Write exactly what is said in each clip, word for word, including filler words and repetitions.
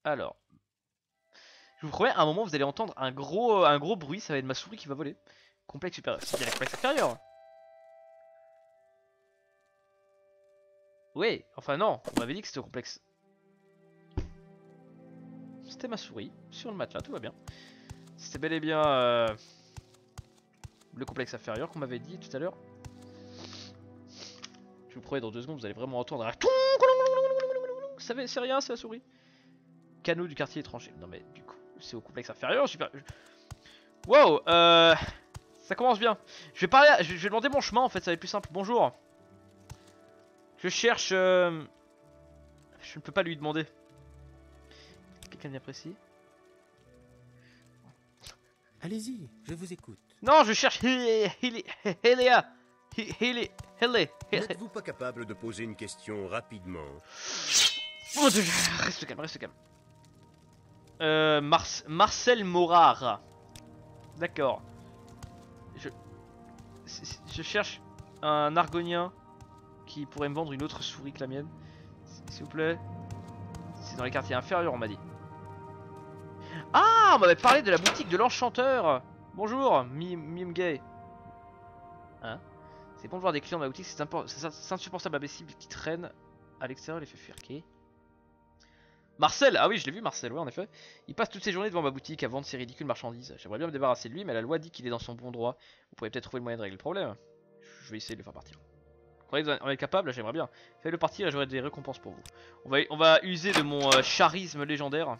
Alors, je vous promets, à un moment vous allez entendre un gros, un gros bruit, ça va être ma souris qui va voler. Complexe supérieur, c'est bien le complexe inférieur. Oui, enfin non, on m'avait dit que c'était au complexe. C'était ma souris, sur le matelas, tout va bien. C'était bel et bien euh, le complexe inférieur qu'on m'avait dit tout à l'heure. Je vous promets, dans deux secondes, vous allez vraiment entendre un... C'est rien, c'est la souris. Canot du quartier étranger. Non mais du coup, c'est au complexe inférieur, super... Wow, euh... ça commence bien. Je vais parler, à... je vais demander mon chemin en fait, ça va être plus simple. Bonjour. Je cherche... Euh... Je ne peux pas lui demander. Quelqu'un bien précis? Allez-y, je vous écoute. Non, je cherche Helia. Helia. Helia. N'êtes-vous pas capable de poser une question rapidement? Oh, reste calme, reste calme. Euh, Mar Marcel Morard. D'accord. Je... Je cherche un argonien qui pourrait me vendre une autre souris que la mienne. S'il vous plaît. C'est dans les quartiers inférieurs, on m'a dit. Ah, on m'avait parlé de la boutique de l'enchanteur. Bonjour, Mime Gay. Hein? C'est bon de voir des clients dans la boutique, c'est insupportable imbécile qui traîne à l'extérieur les fait fuir. Ok. Marcel, ah oui, je l'ai vu Marcel, ouais en effet. Il passe toutes ses journées devant ma boutique à vendre ses ridicules marchandises. J'aimerais bien me débarrasser de lui, mais la loi dit qu'il est dans son bon droit. Vous pourriez peut-être trouver le moyen de régler le problème. Je vais essayer de le faire partir. Vous croyez que vous en êtes capable? J'aimerais bien. Faites-le partir et j'aurai des récompenses pour vous. On va, on va user de mon euh, charisme légendaire.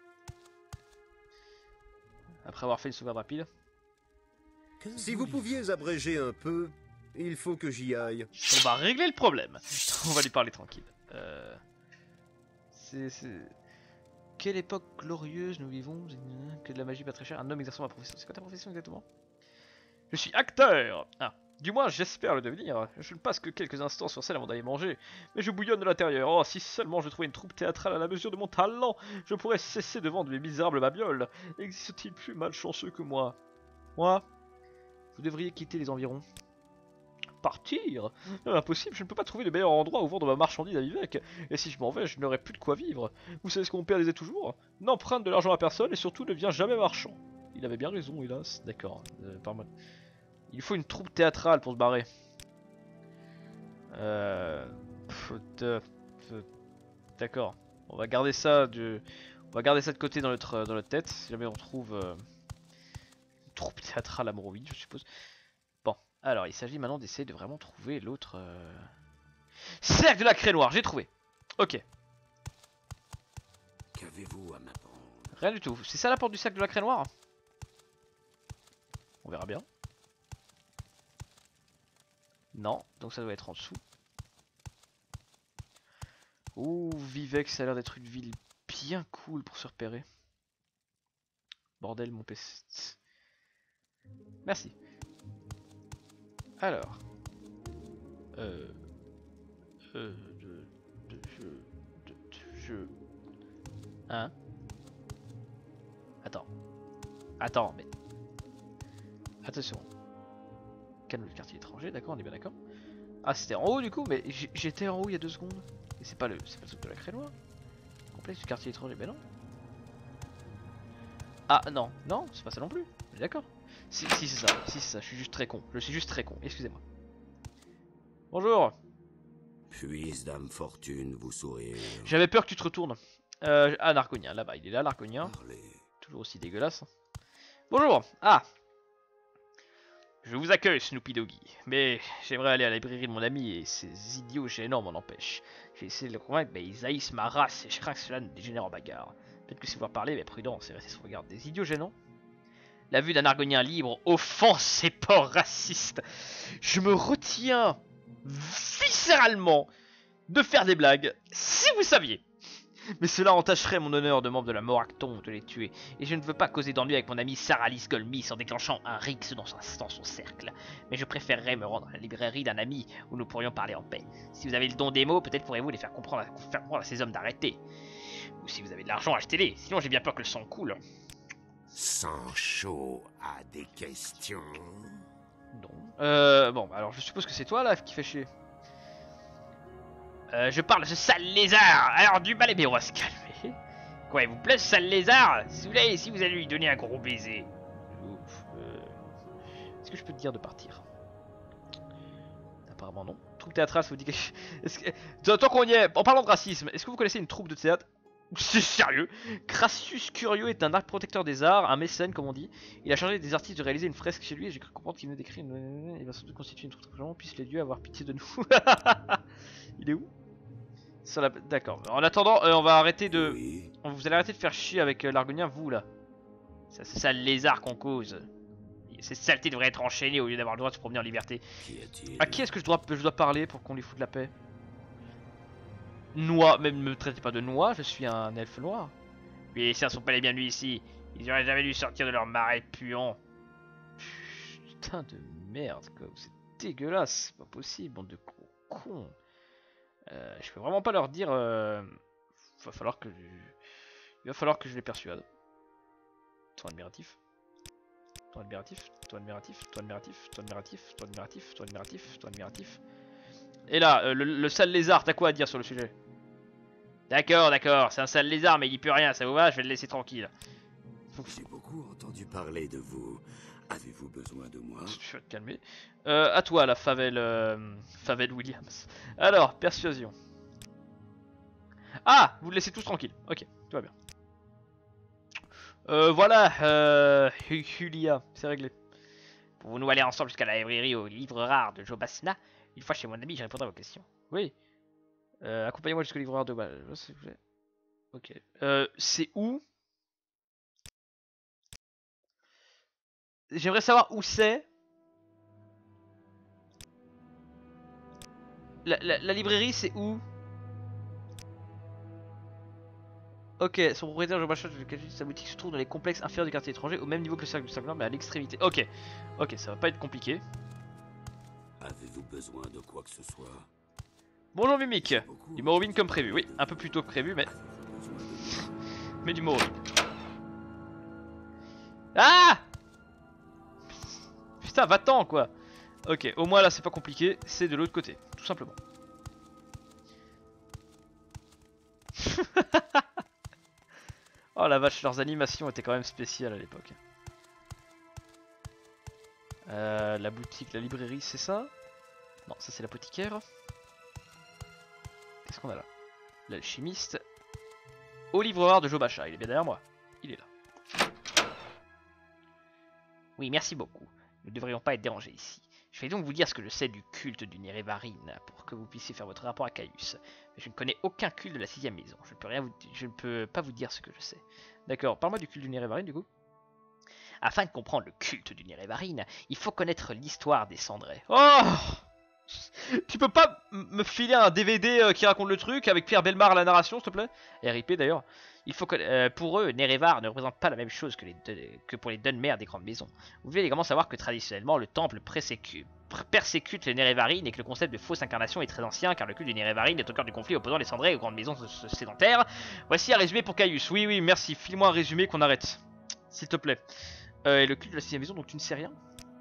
Après avoir fait une sauvegarde rapide. Si vous pouviez abréger un peu, il faut que j'y aille. On va régler le problème. On va lui parler tranquille. Euh... C'est... Quelle époque glorieuse nous vivons. Que de la magie pas très chère. Un homme exerçant ma profession. C'est quoi ta profession exactement? Je suis acteur. Ah, du moins j'espère le devenir. Je ne passe que quelques instants sur scène avant d'aller manger. Mais je bouillonne de l'intérieur. Oh, si seulement je trouvais une troupe théâtrale à la mesure de mon talent, je pourrais cesser de vendre mes misérables babioles. Existe-t-il plus malchanceux que moi? Moi? Vous devriez quitter les environs. Partir? Impossible, je ne peux pas trouver le meilleur endroit où vendre ma marchandise à Vivec. Et si je m'en vais, je n'aurai plus de quoi vivre. Vous savez ce que mon père disait toujours? N'emprunte de l'argent à personne et surtout ne viens jamais marchand. Il avait bien raison, hélas. D'accord. Euh, par mal. Il faut une troupe théâtrale pour se barrer. Euh... D'accord. On va garder ça de... On va garder ça de côté dans notre, dans notre tête. Si jamais on trouve euh... une troupe théâtrale à Moroville, je suppose. Bon. Alors, il s'agit maintenant d'essayer de vraiment trouver l'autre... Euh... Cercle de la Craie Noire, j'ai trouvé. Ok. Qu'avez-vous à m'apprendre? Rien du tout. C'est ça la porte du cercle de la Craie Noire? On verra bien. Non, donc ça doit être en dessous. Ouh, Vivec, ça a l'air d'être une ville bien cool pour se repérer. Bordel, mon P C. Merci. Alors. Euh. Euh. De. De. Je. De. Je. Hein? Attends. Attends, mais. Attention. Canot du quartier étranger, d'accord, on est bien d'accord. Ah, c'était en haut du coup, mais j'étais en haut il y a deux secondes. Et c'est pas le c'est pas le truc de la Craie Noire. Complexe du quartier étranger, mais non. Ah non, non, c'est pas ça non plus. D'accord. Si, si c'est ça, si c'est ça, je suis juste très con. Je suis juste très con, excusez-moi. Bonjour. Puisse Dame Fortune vous sourire. J'avais peur que tu te retournes. Euh, ah, Narconien, là-bas, il est là, l'Arconien. Parlez. Toujours aussi dégueulasse. Bonjour. Ah. Je vous accueille, Snoopy Doggy, mais j'aimerais aller à la librairie de mon ami et ces idiots gênants m'en empêchent. J'ai essayé de le convaincre, mais ils haïssent ma race et je crains que cela ne dégénère en bagarre. Peut-être que si vous parler, mais prudence et restez sur regard. Des idiots gênants? La vue d'un argonien libre offense ces porcs racistes. Je me retiens viscéralement de faire des blagues, si vous saviez. Mais cela entacherait mon honneur de membre de la Moracton de les tuer, et je ne veux pas causer d'ennui avec mon ami Saralis Golmis en déclenchant un rix dans son, dans son cercle. Mais je préférerais me rendre à la librairie d'un ami où nous pourrions parler en paix. Si vous avez le don des mots, peut-être pourrez-vous les faire comprendre, faire comprendre à ces hommes d'arrêter. Ou si vous avez de l'argent, achetez-les, sinon j'ai bien peur que le sang coule. Sancho a des questions? Non. Euh, bon, alors je suppose que c'est toi là qui fait chier. Euh, je parle de ce sale lézard. Alors du mal, mais on va se calmer. Quoi, il vous plaît ce sale lézard? Si vous l'avez ici, vous allez lui donner un gros baiser. Ouf. Euh... Est-ce que je peux te dire de partir? Apparemment non. Troupe théâtrale, ça vous dit quelque chose? Que... Tant qu'on y est, en parlant de racisme, est-ce que vous connaissez une troupe de théâtre? C'est sérieux? Crassus Curieux est un arc protecteur des arts, un mécène comme on dit. Il a chargé des artistes de réaliser une fresque chez lui et j'ai cru comprendre qu'il venait d'écrire une... Il va sans doute constituer une troupe très prochainement, puissent les dieux avoir pitié de nous. Il est où? Sur la... D'accord. En attendant, euh, on va arrêter de... Oui. Vous allez arrêter de faire chier avec euh, l'argonien, vous là. C'est ça le lézard qu'on cause. Ces saletés devraient être enchaînées au lieu d'avoir le droit de se promener en liberté. Qu'y a-t-il? À qui est-ce que je dois, je dois parler pour qu'on lui foute la paix? Noix, même ne me traitez pas de noix, je suis un elfe noir. Oui, ça sont pas les bienvenus ici. Ils auraient jamais dû sortir de leur marais puant. Putain de merde, quoi. C'est dégueulasse, c'est pas possible, bande de gros cons. Euh, je peux vraiment pas leur dire. Euh... Va falloir que je... Il va falloir que je les persuade. Ton admiratif. Ton admiratif, ton admiratif, ton admiratif, ton admiratif, ton admiratif, ton admiratif, ton admiratif. Et là, euh, le, le sale lézard, t'as quoi à dire sur le sujet? D'accord, d'accord, c'est un sale lézard, mais il dit plus rien, ça vous va? Je vais le laisser tranquille. J'ai beaucoup entendu parler de vous. Avez-vous besoin de moi? Je vais te calmer. Euh, à toi, la Favel, euh, Favel Williams. Alors, persuasion. Ah, vous le laissez tous tranquille. Ok, tout va bien. Euh, voilà, euh, Julia, c'est réglé. Pouvons-nous aller ensemble jusqu'à la librairie aux livres rares de Jobasna? Une fois chez mon ami, je répondrai à vos questions. Oui. Euh, accompagnez-moi jusqu'au livre rare de... Ok. Euh, c'est où? J'aimerais savoir où c'est. La, la, la librairie, c'est où? Ok, son propriétaire, Jean Bachot, sa boutique se trouve dans les complexes inférieurs du quartier étranger, au même niveau que le cercle du Saint-Blanc, mais à l'extrémité. Ok, ok, ça va pas être compliqué. Avez-vous besoin de quoi que ce soit? Bonjour Mimic, du Morrowind comme prévu, oui, un peu plus tôt que prévu, mais... mais du Morrowind. Ah! Putain, va-t'en quoi. Ok, au moins là c'est pas compliqué, c'est de l'autre côté, tout simplement. Oh la vache, leurs animations étaient quand même spéciales à l'époque. Euh, la boutique, la librairie, c'est ça? Non, ça c'est l'apothicaire. Qu'est-ce qu'on a là? L'alchimiste. Au livre rare de Jobacha, il est bien derrière moi. Il est là. Oui, merci beaucoup. Nous ne devrions pas être dérangés ici. Je vais donc vous dire ce que je sais du culte du Nérévarine, pour que vous puissiez faire votre rapport à Caius. Mais je ne connais aucun culte de la sixième maison. Je ne peux, rien vous... je ne peux pas vous dire ce que je sais. D'accord, parle-moi du culte du Nérévarine du coup. Afin de comprendre le culte du Nérévarine, il faut connaître l'histoire des Cendrés. Oh! Tu peux pas me filer un D V D qui raconte le truc avec Pierre Bellemare à la narration, s'il te plaît? R I P d'ailleurs. Il faut que, euh, pour eux, Nerevar ne représente pas la même chose que, les que pour les Dunmer des grandes maisons. Vous devez également savoir que traditionnellement, le temple persécute les Nérévarines et que le concept de fausse incarnation est très ancien, car le culte du Nérévarine est au cœur du conflit opposant les Cendrés aux grandes maisons sédentaires. Voici un résumé pour Caius. Oui, oui, merci. File-moi un résumé qu'on arrête, s'il te plaît. Euh, et le culte de la sixième maison, donc tu ne sais rien?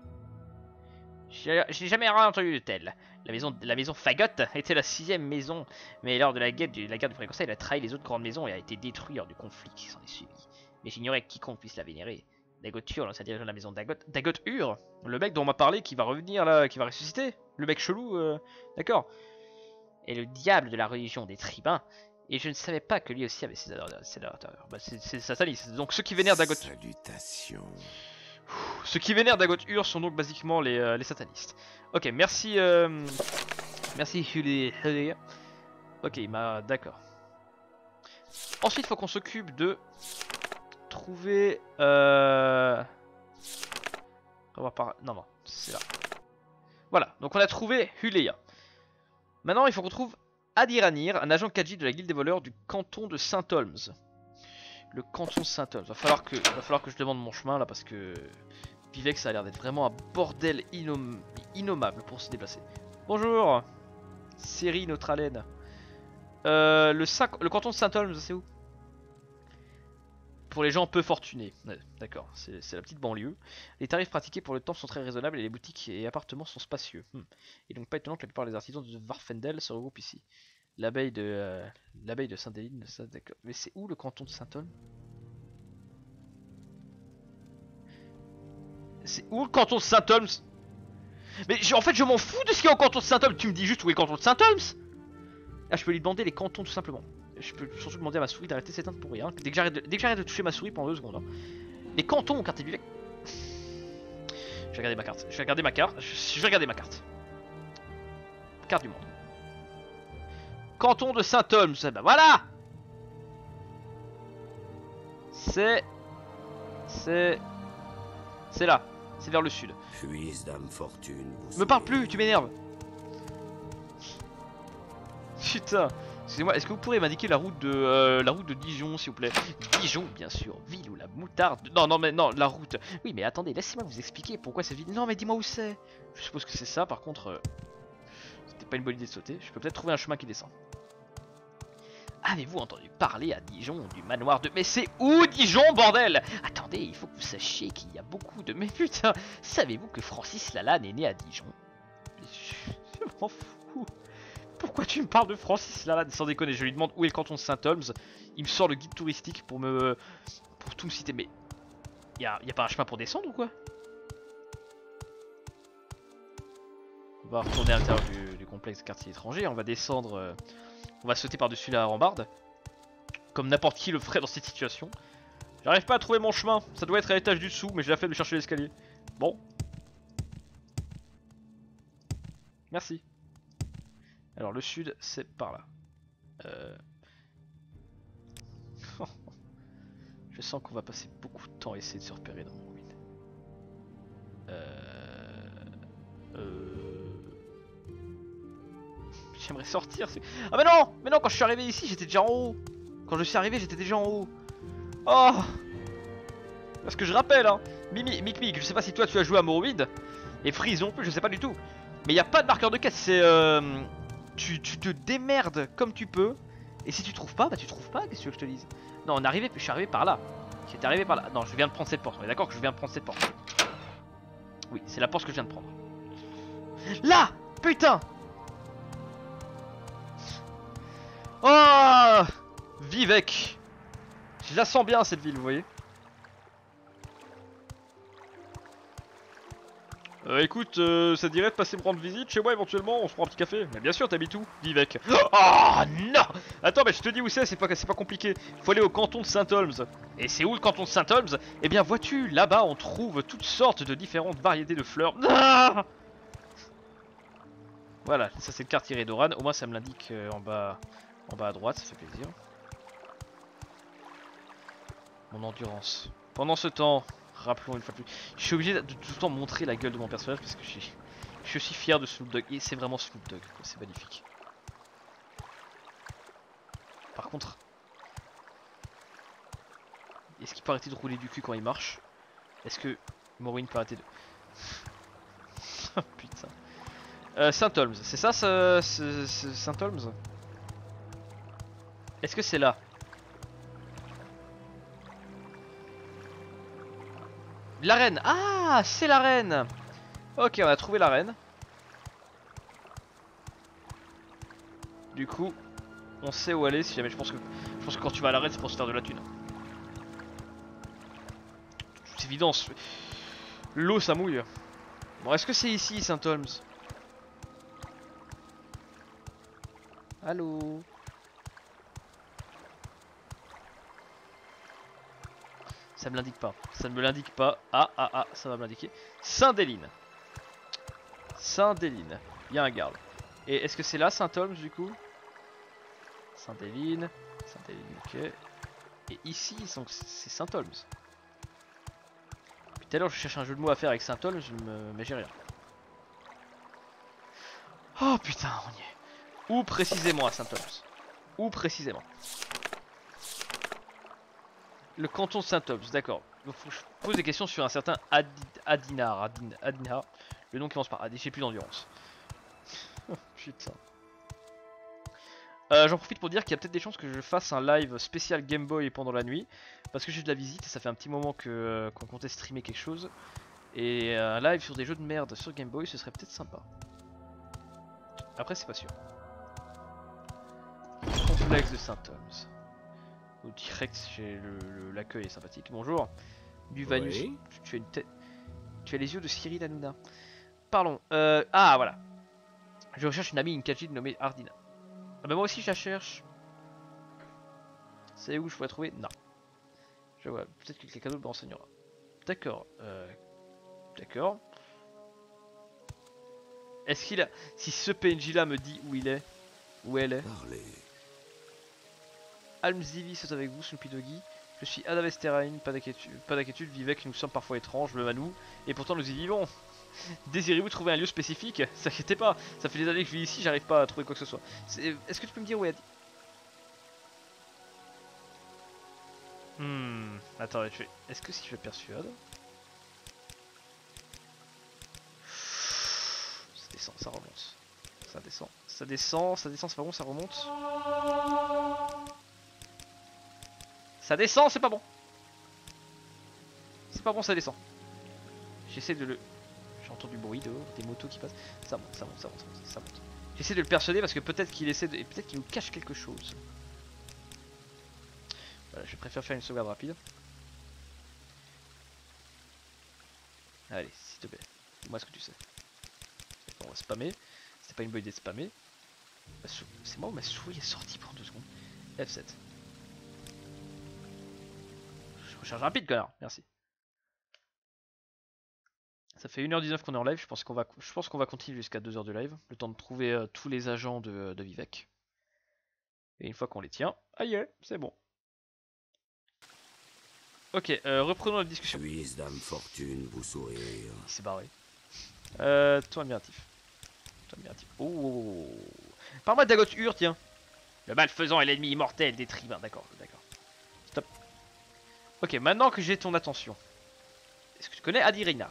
J'ai jamais rien entendu de tel. La maison, la maison Fagot était la sixième maison, mais lors de la guerre du, la guerre du Premier Conseil, elle a trahi les autres grandes maisons et a été détruite lors du conflit qui s'en est suivi. Mais j'ignorais que quiconque puisse la vénérer. Dagotur, l'ancien dirigeant de la maison Dagot, Dagot Ur, le mec dont on m'a parlé qui va revenir là, qui va ressusciter, le mec chelou, euh, d'accord. Et le diable de la religion des tribuns, et je ne savais pas que lui aussi avait ses adorateurs. Bah, c'est sataniste. Donc ceux qui vénèrent Dagot. Salutations. Ceux qui vénèrent Dagot Ur sont donc basiquement les, euh, les satanistes. Ok, merci. Euh, merci Hulé. Ok, il m'a. D'accord. Ensuite, il faut qu'on s'occupe de trouver. Euh... On va par. Non, non, c'est là. Voilà, donc on a trouvé Huléa. Maintenant, il faut qu'on trouve Adiranir, un agent Kaji de la guilde des voleurs du canton de Saint-Holmes. Le canton de Saint-Holmes. Va falloir que, va falloir que je demande mon chemin là parce que Vivec, ça a l'air d'être vraiment un bordel innom... innommable pour se déplacer. Bonjour, Série notre haleine. Euh, le, le canton de Saint-Holmes, c'est où? Pour les gens peu fortunés. Ouais, d'accord, c'est la petite banlieue. Les tarifs pratiqués pour le temple sont très raisonnables et les boutiques et appartements sont spacieux. Hmm. Et donc pas étonnant que la plupart des artisans de Varfendel se regroupent ici. L'abeille de euh, l'abeille de Saint-Déline, ça d'accord. Mais c'est où le canton de Saint-Olme? C'est où le canton de Saint-Olme? Mais je- en fait je m'en fous de ce qu'il y a au canton de Saint-Olme, tu me dis juste où est le canton de Saint-Olme. Ah je peux lui demander les cantons tout simplement. Je peux surtout demander à ma souris d'arrêter de s'éteindre pour rien. Dès que j'arrête de, dès que j'arrête de toucher ma souris pendant deux secondes. Hein. Les cantons ont carte du lait. Je vais regarder ma carte. Je vais regarder ma carte. Je vais regarder ma carte. Carte du monde. Canton de Saint-Olme. Bah voilà. C'est... C'est... C'est là. C'est vers le sud. Puisse Dame Fortune vous Me parle soutenir. plus, tu m'énerves. Putain. Excusez-moi, est-ce que vous pourrez m'indiquer la route de euh, la route de Dijon, s'il vous plaît? Dijon, bien sûr, ville où la moutarde. Non, non, mais non, la route. Oui, mais attendez, laissez-moi vous expliquer pourquoi cette ville. Non, mais dis-moi où c'est. Je suppose que c'est ça. Par contre, euh, c'était pas une bonne idée de sauter. Je peux peut-être trouver un chemin qui descend. Avez-vous entendu parler à Dijon du manoir de... Mais c'est où Dijon, bordel? Attendez, il faut que vous sachiez qu'il y a beaucoup de... Mais putain, savez-vous que Francis Lalanne est né à Dijon? Je, je m'en fous. Pourquoi tu me parles de Francis Lalanne? Sans déconner, je lui demande où est le canton de Saint-Olme. Il me sort le guide touristique pour me... Pour tout me citer. Mais... Y a, y a pas un chemin pour descendre ou quoi? On va retourner à l'intérieur du, du complexe quartier étranger. On va descendre... Euh... On va sauter par-dessus la rambarde. Comme n'importe qui le ferait dans cette situation. J'arrive pas à trouver mon chemin. Ça doit être à l'étage du dessous, mais j'ai la flemme de chercher l'escalier. Bon. Merci. Alors le sud, c'est par là. Euh... Je sens qu'on va passer beaucoup de temps à essayer de se repérer dans mon ruine. Euh... Euh... J'aimerais sortir. Ah mais non, mais non, quand je suis arrivé ici, j'étais déjà en haut. Quand je suis arrivé, j'étais déjà en haut. Oh. Parce que je rappelle, hein, Mimi, Mic Mic, je sais pas si toi tu as joué à Morrowind et Freeze non plus, je sais pas du tout. Mais il y a pas de marqueur de quête, c'est euh, tu, tu te démerdes comme tu peux. Et si tu trouves pas, bah tu trouves pas. Qu'est-ce que tu veux que je te dise? Non, on est arrivé, je suis arrivé par là. J'étais arrivé par là. Non, je viens de prendre cette porte. On est d'accord que je viens de prendre cette porte. Oui, c'est la porte que je viens de prendre. Là, putain. Oh, Vivec. Je la sens bien cette ville, vous voyez. Euh, écoute, euh, ça te dirait de passer me rendre visite chez moi éventuellement, on se prend un petit café. Mais bien sûr, t'habites où? Vivec. Oh non. Attends, mais je te dis où c'est, c'est pas, c'est pas compliqué. Faut aller au canton de Saint-Olme. Et c'est où le canton de Saint-Olme? Eh bien, vois-tu, là-bas on trouve toutes sortes de différentes variétés de fleurs. Ah, voilà, ça c'est le quartier Redoran. Au moins ça me l'indique euh, en bas. En bas à droite, ça fait plaisir. Mon endurance. Pendant ce temps, rappelons une fois de plus, je suis obligé de tout le temps montrer la gueule de mon personnage parce que je suis, je suis aussi fier de Snoop Dogg. Et c'est vraiment Snoop Dogg, c'est magnifique. Par contre, est-ce qu'il peut arrêter de rouler du cul quand il marche? Est-ce que Morrowind peut arrêter de... Oh putain. Euh, Saint-Olme, c'est ça, ce, ce, ce Saint-Olme? Est-ce que c'est là? L'arène. Ah, c'est l'arène. Ok, on a trouvé l'arène. Du coup, on sait où aller si jamais. Je pense que, je pense que quand tu vas à l'arène, c'est pour se faire de la thune. C'est évident. L'eau, ça mouille. Bon, est-ce que c'est ici, Saint-Olme? Allô? Ça me l'indique pas. Ça ne me l'indique pas. Ah, ah, ah, ça va me l'indiquer. Saint-Déline. Saint-Déline. Il y a un garde. Et est-ce que c'est là Saint-Olme du coup? Saint-Déline. Saint-Déline, ok. Et ici, c'est Saint-Olme. Puis tout à l'heure, je cherche un jeu de mots à faire avec Saint-Olme, me... mais j'ai rien. Oh putain, on y est. Où précisément à Saint-Olme? Où précisément? Le canton de Saint-Olme, d'accord. Donc faut que je pose des questions sur un certain Adi Adinar. Adin Adinar. Le nom qui commence par Adi, j'ai plus d'endurance. Putain. Euh, J'en profite pour dire qu'il y a peut-être des chances que je fasse un live spécial Game Boy pendant la nuit. Parce que j'ai de la visite et ça fait un petit moment que euh, qu'on comptait streamer quelque chose. Et euh, un live sur des jeux de merde sur Game Boy, ce serait peut-être sympa. Après, c'est pas sûr. complexe de Saint-Thomas. Au direct, chez l'accueil est sympathique. Bonjour. Du Vanus. Oui. Tu, tu as une tête. Tu as les yeux de Cyril Hanouna. Parlons. Euh, ah voilà. Je recherche une amie, une Khajiit nommée Ardina. Ah bah moi aussi je la cherche. C'est où je pourrais trouver? Non. Je vois. Peut-être que quelqu'un d'autre me renseignera. D'accord. Euh, D'accord. Est-ce qu'il a... Si ce P N J là me dit où il est, où elle est. Parlez. Almzivi est avec vous, Snoopy Doggy. Je suis Adavesterain, pas d'inquiétude, pas d'inquiétude, Vivek, nous sommes parfois étranges, le Manou, et pourtant nous y vivons. Désirez-vous trouver un lieu spécifique? S'inquiétez pas, ça fait des années que je vis ici, j'arrive pas à trouver quoi que ce soit. Est-ce que tu peux me dire où elle est? Hmm, attends, je vais... Est-ce que si je persuade... Ça descend, ça remonte. Ça descend, ça descend, ça descend, c'est pas bon, ça remonte. Ça descend, c'est pas bon. C'est pas bon, ça descend. J'essaie de le... J'entends du bruit dehors, des motos qui passent. Ça monte, ça monte, ça monte, ça monte. Ça monte. J'essaie de le persuader parce que peut-être qu'il essaie de... Peut-être qu'il nous cache quelque chose. Voilà, je préfère faire une sauvegarde rapide. Allez, s'il te plaît. Dis-moi ce que tu sais. Bon, on va spammer. C'était pas une bonne idée de spammer. C'est moi où ma souris est sortie pour deux secondes. F sept. Je recharge rapide, connard. Merci. Ça fait une heure dix-neuf qu'on est en live. Je pense qu'on va, je pense qu'on va continuer jusqu'à deux heures de live. Le temps de trouver euh, tous les agents de, de Vivek. Et une fois qu'on les tient, aïe, c'est bon. Ok, euh, reprenons la discussion. Puisse Dame Fortune vous sourire. Il s'est barré. Euh, toi admiratif. Toi admiratif. Oh. Parle-moi de Dagot Ur, tiens. Le malfaisant est l'ennemi immortel des tribuns. D'accord, d'accord. Stop. Ok, maintenant que j'ai ton attention. Est-ce que tu connais Adi Reinar?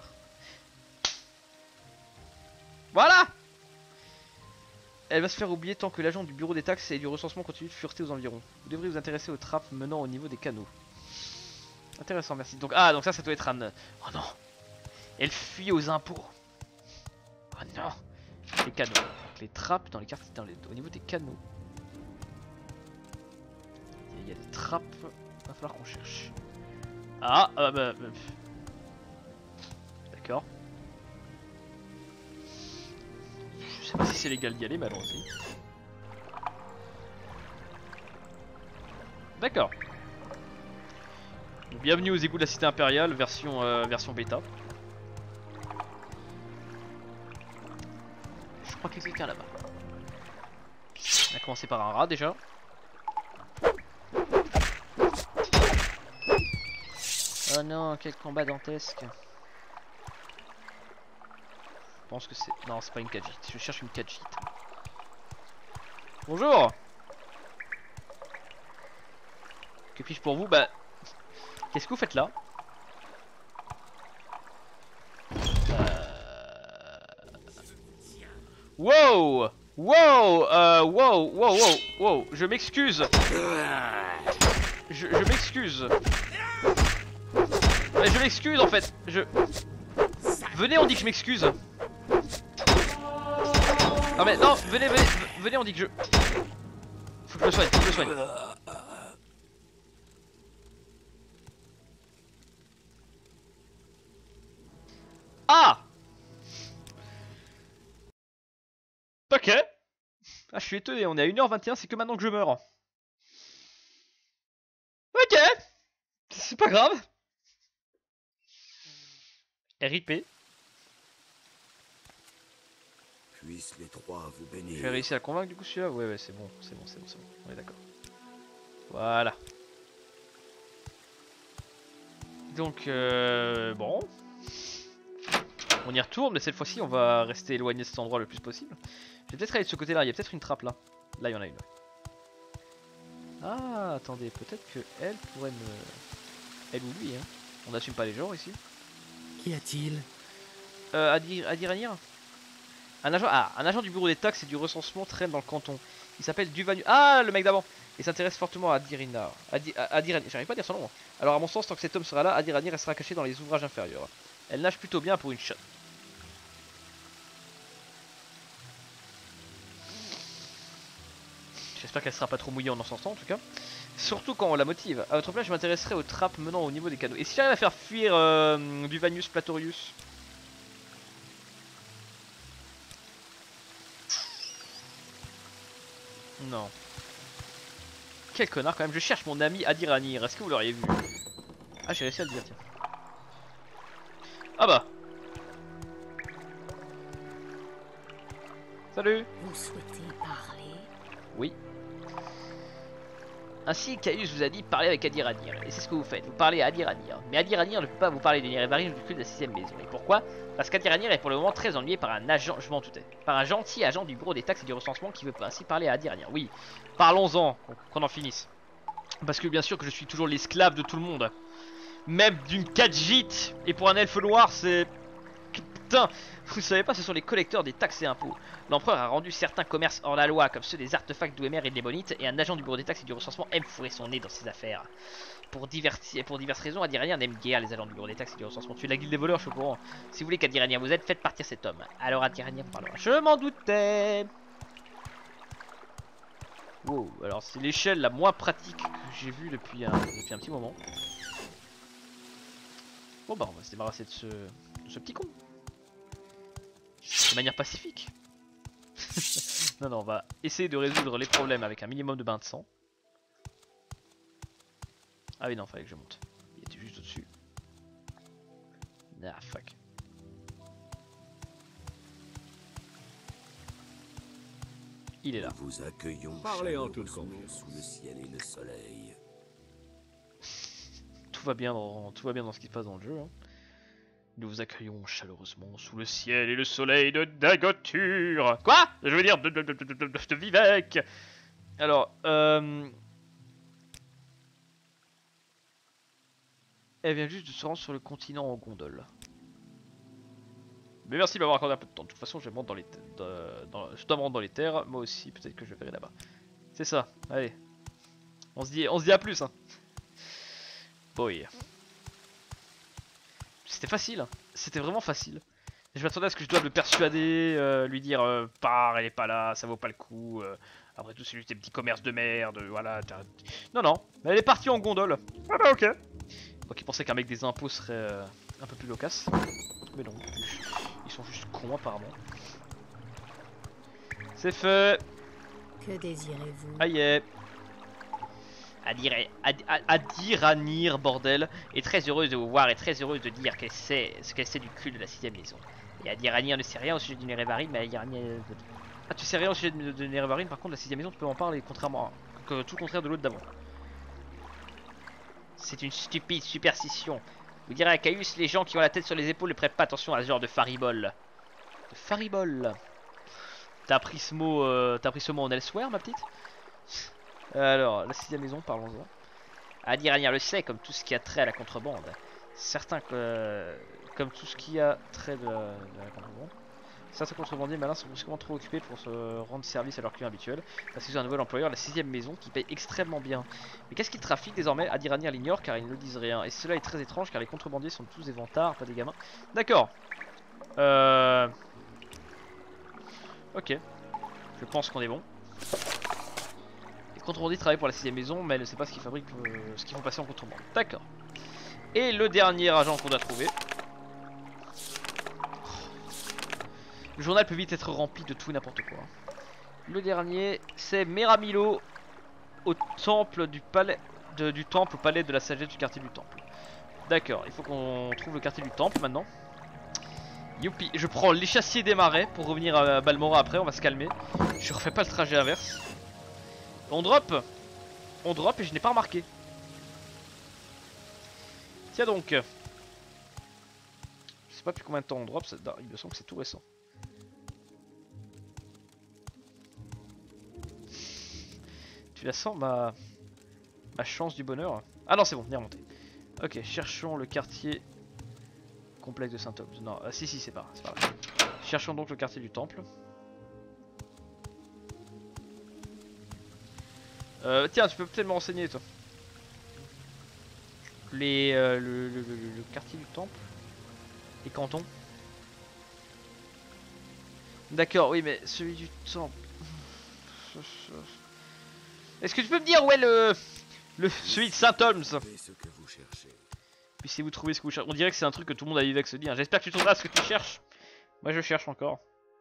Voilà. Elle va se faire oublier tant que l'agent du bureau des taxes et du recensement continue de fureter aux environs. Vous devrez vous intéresser aux trappes menant au niveau des canaux. Intéressant, merci. Donc, ah, donc ça, ça doit être un... Oh non. Elle fuit aux impôts. Oh non. Les canaux. Donc, les trappes dans les quartiers, dans les... au niveau des canaux. Il y a des trappes. Va falloir qu'on cherche. Ah, euh, bah, bah. D'accord. Je sais pas si c'est légal d'y aller, mais allons-y. D'accord. Bienvenue aux égouts de la cité impériale, version, euh, version bêta. Je crois qu'il y a quelqu'un là-bas. On a commencé par un rat déjà. Oh non, quel combat dantesque. Je pense que c'est... Non, c'est pas une Khajiit. Je cherche une Khajiit. Bonjour. Que puis-je pour vous? Bah... Qu'est-ce que vous faites là? euh... Wow. Wow. Euh... Wow. Wow. Wow. Wow. Je m'excuse. Je, je m'excuse. Mais je m'excuse en fait. Je... Venez, on dit que je m'excuse. Non mais non, venez, venez, venez, on dit que je... Faut que je me soigne, faut que je me soigne. Ah. Ok. Ah, je suis étonné, on est à une heure vingt et un, c'est que maintenant que je meurs. Ok. C'est pas grave. R I P. Puisse les trois vous bénir. J'ai réussi à le convaincre du coup celui-là. Ouais ouais c'est bon, c'est bon, c'est bon, c'est bon. On est d'accord. Voilà. Donc euh, bon. On y retourne, mais cette fois-ci on va rester éloigné de cet endroit le plus possible. Je vais peut-être aller de ce côté-là, il y a peut-être une trappe là. Là il y en a une. Ah attendez, peut-être que elle pourrait me... Elle ou lui hein. On n'assume pas les genres ici. Qu'y a-t-il? Euh, Adi, Adi Ranier. Un agent, ah, un agent du bureau des taxes et du recensement traîne dans le canton. Il s'appelle Duvanu. Ah, le mec d'avant. Il s'intéresse fortement à Adirina. Adi, Adirani. J'arrive pas à dire son nom. Alors, à mon sens, tant que cet homme sera là, Adirani restera caché dans les ouvrages inférieurs. Elle nage plutôt bien pour une chatte. J'espère qu'elle sera pas trop mouillée en en sortant en tout cas. Surtout quand on la motive. À votre place, je m'intéresserai aux trappes menant au niveau des canaux. Et si j'arrive à faire fuir euh, du Vanus Platorius? Non. Quel connard quand même. Je cherche mon ami Adiranir. Est-ce que vous l'auriez vu? Ah, j'ai réussi à le dire, tiens. Ah bah. Salut. Vous souhaitez parler? Oui. Ainsi, Caius vous a dit parler avec Adiranir. Et c'est ce que vous faites, vous parlez à Adiranir. Mais Adiranir ne peut pas vous parler de Nyrevarine ou du culte de la sixième maison. Et pourquoi? Parce qu'Adiranir est pour le moment très ennuyé par un agent, je m'en doutais, par un gentil agent du bureau des taxes et du recensement qui veut ainsi parler à Adiranir. Oui, parlons-en, qu'on en finisse. Parce que bien sûr que je suis toujours l'esclave de tout le monde. Même d'une Khajiit. Et pour un elfe noir, c'est... Putain, vous savez pas, ce sont les collecteurs des taxes et impôts. L'empereur a rendu certains commerces hors la loi, comme ceux des artefacts d'Ouemer et de l'ébonite, et un agent du bureau des taxes et du recensement aime fourrer son nez dans ces affaires. Pour, diversi... pour diverses raisons, Adiranir n'aime guère les agents du bureau des taxes et du recensement. Tu es la guilde des voleurs, je suis au courant. Si vous voulez qu'Adiranir vous aide, faites partir cet homme. Alors Adiranir vous parlera. Je m'en doutais. Wow, alors c'est l'échelle la moins pratique que j'ai vue depuis un... depuis un petit moment. Bon bah on va se débarrasser de ce, de ce petit con. De manière pacifique. Non non, on va essayer de résoudre les problèmes avec un minimum de bain de sang. Ah oui non, fallait que je monte. Il était juste au-dessus. Ah fuck. Il est là. Nous vous accueillons Parlez en toute chaleureusement confiance. sous le ciel et le soleil. Tout va bien dans, tout va bien dans ce qui se passe dans le jeu. Hein. Nous vous accueillons chaleureusement sous le ciel et le soleil de Dagoture. Quoi? Je veux dire de, de, de, de, de, de Vivec. Alors, euh... elle vient juste de se rendre sur le continent en gondole. Mais merci de m'avoir accordé un peu de temps. De toute façon, je monte dans les, dans, dans, je dois me rendre dans les terres. Moi aussi, peut-être que je verrai là-bas. C'est ça. Allez, on se dit, on se dit à plus. Hein. Boy. C'était facile, hein. C'était vraiment facile. Je m'attendais à ce que je doive le persuader, euh, lui dire euh, pars, elle est pas là, ça vaut pas le coup. Euh, après tout, c'est juste des petits commerces de merde, voilà. Non, non, elle est partie en gondole. Ah bah ok. Moi qui pensais qu'un mec des impôts serait euh, un peu plus loquace. Mais non, ils sont juste cons apparemment. C'est fait. Que désirez-vous? Aïe. Adiranir, bordel, est très heureuse de vous voir et très heureuse de dire qu'elle sait ce qu'elle sait du culte de la sixième maison. Et Adiranir ne sait rien au sujet du Nyrevarine, mais Adiranir... Ah, tu sais rien au sujet de, de Nyrevarine, par contre la sixième maison tu peux en parler, contrairement à... que tout le contraire de l'autre d'avant. C'est une stupide superstition. Vous direz à Caius, les gens qui ont la tête sur les épaules ne prêtent pas attention à ce genre de faribole. De faribole. T'as appris ce mot, euh, t'as appris ce mot en Elsewhere, ma petite? Alors, la sixième maison, parlons-en. Adiranir le sait, comme tout ce qui a trait à la contrebande. Certains, euh, comme tout ce qui a trait de la, de la contrebande. Certains contrebandiers malins sont brusquement trop occupés pour se rendre service à leurs clients habituels. Parce qu'ils ont un nouvel employeur, la sixième maison, qui paye extrêmement bien. Mais qu'est-ce qu'ils trafiquent désormais? Adiranir l'ignore car ils ne le disent rien. Et cela est très étrange car les contrebandiers sont tous des vantards, pas des gamins. D'accord. Euh... Ok. Je pense qu'on est bon. Contrebandier travaille pour la sixième maison, mais elle ne sait pas ce qu'ils fabriquent, euh, ce qu'ils font passer en contrebande. D'accord. Et le dernier agent qu'on a trouvé. Le journal peut vite être rempli de tout et n'importe quoi. Le dernier, c'est Meramilo au temple du palais, de, du temple au palais de la sagesse du quartier du temple. D'accord. Il faut qu'on trouve le quartier du temple maintenant. Youpi. Je prends l'échassier des marais pour revenir à Balmora après. On va se calmer. Je refais pas le trajet inverse. On drop. On drop et je n'ai pas remarqué. Tiens donc. Je sais pas depuis combien de temps on drop, ça... il me semble que c'est tout récent. Tu la sens ma... ma chance du bonheur? Ah non c'est bon, on est remonté. Ok, cherchons le quartier complexe de Saint-Homme. Non, ah, si si c'est pas, pas vrai. Cherchons donc le quartier du temple. Euh, tiens, tu peux peut-être me renseigner toi. Les, euh, le, le, le, le quartier du temple. Les cantons. D'accord, oui, mais celui du temple. Est-ce que tu peux me dire où est le... le celui de Saint-Holmes? Trouvez ce que vous cherchez. Puissiez-vous trouver ce que vous cherchez? On dirait que c'est un truc que tout le monde a vu avec ce dit. Hein. J'espère que tu trouveras ce que tu cherches. Moi je cherche encore.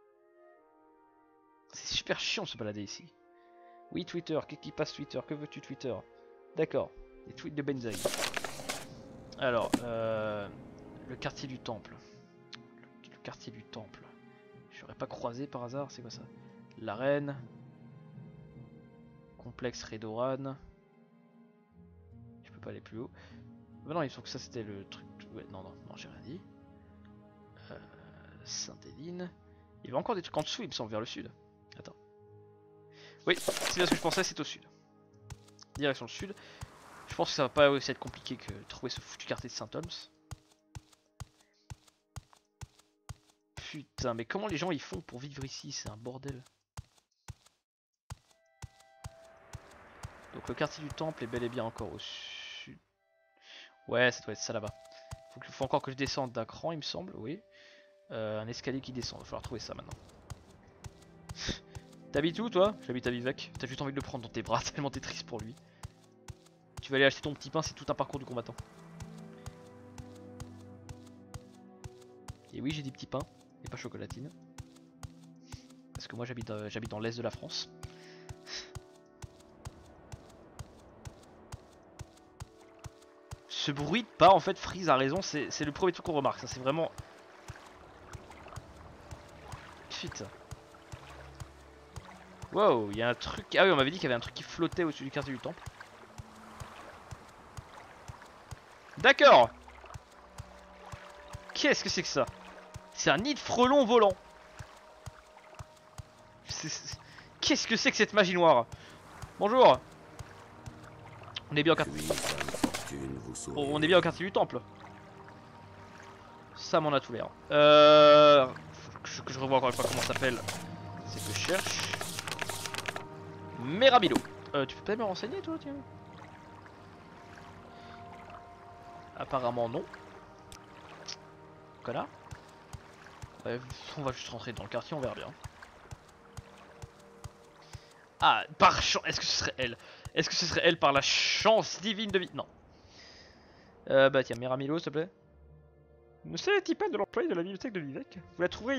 C'est super chiant de se balader ici. Oui Twitter, qu'est-ce qui passe Twitter? Que veux-tu Twitter? D'accord, des tweets de Benzaï. Alors, euh, le quartier du temple. Le, le quartier du temple. J'aurais pas croisé par hasard, c'est quoi ça? L'arène. Complexe Redoran. Je peux pas aller plus haut. Bah non, il me semble que ça c'était le truc. Ouais, non, non, non, j'ai rien dit. Euh, Saint-Éline. Il y avait encore des trucs en dessous, il me semble, vers le sud. Attends. Oui, c'est bien ce que je pensais, c'est au sud. Direction le sud. Je pense que ça va pas aussi être compliqué que de trouver ce foutu quartier de Saint-Holmes. Putain, mais comment les gens ils font pour vivre ici? C'est un bordel. Donc le quartier du temple est bel et bien encore au sud. Ouais, ça doit être ça là-bas. Faut, que, faut encore que je descende d'un cran, il me semble, oui. Euh, un escalier qui descend, il va falloir trouver ça maintenant. T'habites où toi? J'habite à Vivec. T'as juste envie de le prendre dans tes bras, tellement t'es triste pour lui. Tu vas aller acheter ton petit pain, c'est tout un parcours du combattant. Et oui, j'ai des petits pains, et pas chocolatine. Parce que moi j'habite euh, j'habite dans l'est de la France. Ce bruit de pas, en fait, Freeze a raison, c'est le premier truc qu'on remarque. Ça, c'est vraiment. Putain. Wow, il y a un truc. Ah oui, on m'avait dit qu'il y avait un truc qui flottait au-dessus du quartier du temple. D'accord. Qu'est-ce que c'est que ça? C'est un nid de frelons volant. Qu'est-ce que c'est que cette magie noire? Bonjour. On est bien au quartier. Oh, on est bien au quartier du temple. Ça m'en a tout l'air. Euh... Faut que je, que je revois encore une fois comment ça s'appelle. C'est que je cherche. Meramilo. Euh, tu peux peut-être me renseigner toi, tiens? Apparemment non. Connard. Ouais, on va juste rentrer dans le quartier, on verra bien. Ah, par chance. Est-ce que ce serait elle? Est-ce que ce serait elle par la chance divine de vie? Non. Euh, bah tiens, Meramilo, s'il te plaît. Ne savait-il pas de l'employé de la bibliothèque de Vivec? Vous la trouverez